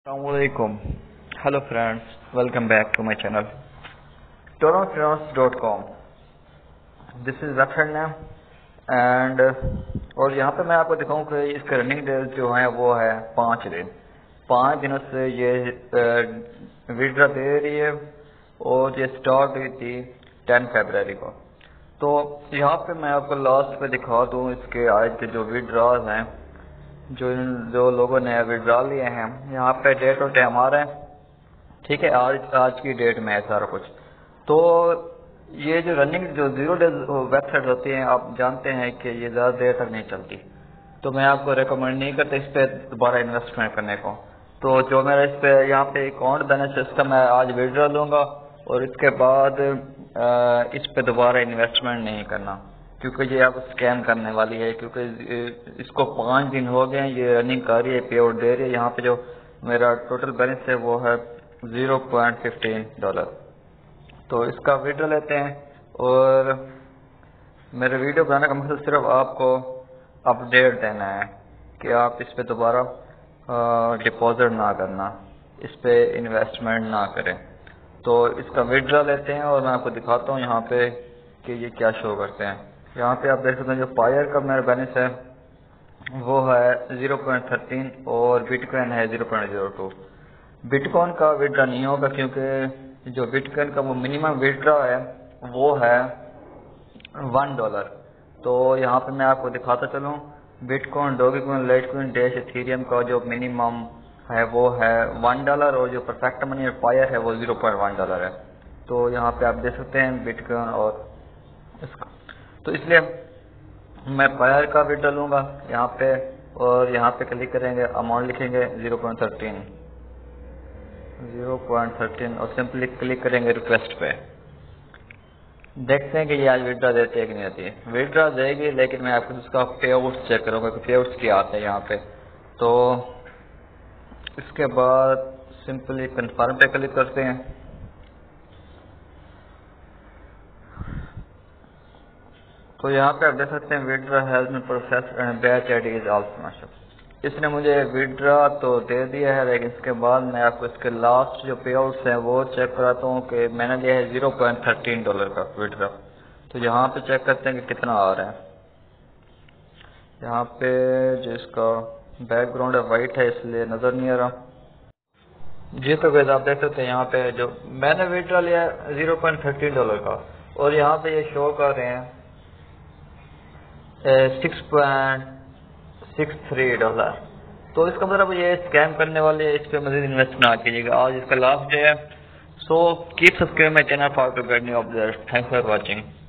Assalamualaikum. Hello friends, welcome back to my channel ToroFinance.com. This is website name and और यहाँ पे मैं आपको दिखाऊँ कि इसके रनिंग डेज जो हैं वो है 5 दिन। 5 दिनों से ये विड्रा दे रही है और ये स्टार्ट हुई थी 10 फरवरी को। तो यहाँ पे मैं आपको लास्ट पे दिखा दूँ इसके आज के जो विड्रॉज हैं, जो लोगों ने विड्रॉ लिए हैं। यहाँ पे डेट और टाइम आ रहा है, ठीक है, आज की डेट में है सारा कुछ। तो ये जो रनिंग जो 0 डेज वेबसाइट होती हैं, आप जानते हैं कि ये ज़्यादा देर तक नहीं चलती, तो मैं आपको रेकमेंड नहीं करता इस पर दोबारा इन्वेस्टमेंट करने को। तो जो मेरा इस पे यहाँ पे अकाउंट बैलेंस है इसका मैं आज विड्रॉ लूँगा और इसके बाद इस पे दोबारा इन्वेस्टमेंट नहीं करना, क्योंकि ये आप स्कैम करने वाली है। क्योंकि इसको 5 दिन हो गए ये रनिंग कर रही है, पे आउट दे रही है। यहाँ पे जो मेरा टोटल बैलेंस है वो है $0.15। तो इसका विड्रॉ लेते हैं और मेरे वीडियो बनाने का मकसद सिर्फ आपको अपडेट देना है कि आप इस पे दोबारा डिपॉजिट ना करना, इस पे इन्वेस्टमेंट ना करें। तो इसका विड्रॉ लेते हैं और मैं आपको दिखाता हूँ यहाँ पे कि ये क्या शो करते हैं। यहाँ पे आप देख सकते हैं जो फायर का मेरा बैलेंस है वो है 0.13 और बिटकॉइन है 0.02। बिटकॉइन का विड्रॉ नहीं होगा क्योंकि जो बिटकॉइन का वो मिनिमम विड्रॉ है वो है $1। तो यहाँ पे मैं आपको दिखाता चलूँ, Bitcoin, Dogecoin, Litecoin, Dash, Ethereum का जो मिनिमम है वो है $1 और जो परफेक्ट मनी और फायर है वो $0.1 है। तो यहाँ पे आप देख सकते हैं बिटकॉइन और इसका। तो इसलिए मैं फायर का विड्रॉ लूँगा यहाँ पे और यहाँ पे क्लिक करेंगे, अमाउंट लिखेंगे 0.13 और सिंपली क्लिक करेंगे रिक्वेस्ट पे। देखते हैं कि ये आज विड्रॉ देते हैं कि नहीं देती है। विड्रॉ देगी, लेकिन मैं आपको उसका पे आउट चेक करूँगा कि पे आउट क्या आता है यहाँ पे। तो इसके बाद सिंपली कन्फर्म पे क्लिक करते हैं। तो यहाँ पे आप देख सकते हैं withdraw has been processed and batch ID is also mentioned. इसने मुझे विड्रॉ तो दे दिया है, लेकिन इसके बाद मैं आपको इसके लास्ट जो पे आउट्स हैं वो चेक कराता हूँ कि मैंने लिया है $0.13 का विड्रॉ। तो यहाँ पे चेक करते हैं कि कितना आ रहा है। यहाँ पे जो इसका बैकग्राउंड है वाइट है इसलिए नजर नहीं आ रहा जी। तो वैसे आप देख सकते हैं यहाँ पे जो मैंने विड्रॉ लिया है $0.13 का और यहाँ पे ये शो कर रहे हैं $6.63। तो इसका मतलब ये स्कैम करने वाले इस पे मजीद इन्वेस्ट ना कीजिएगा। आज इसका लास्ट डे है। So keep subscribe my channel for to get new updates. Thanks for watching.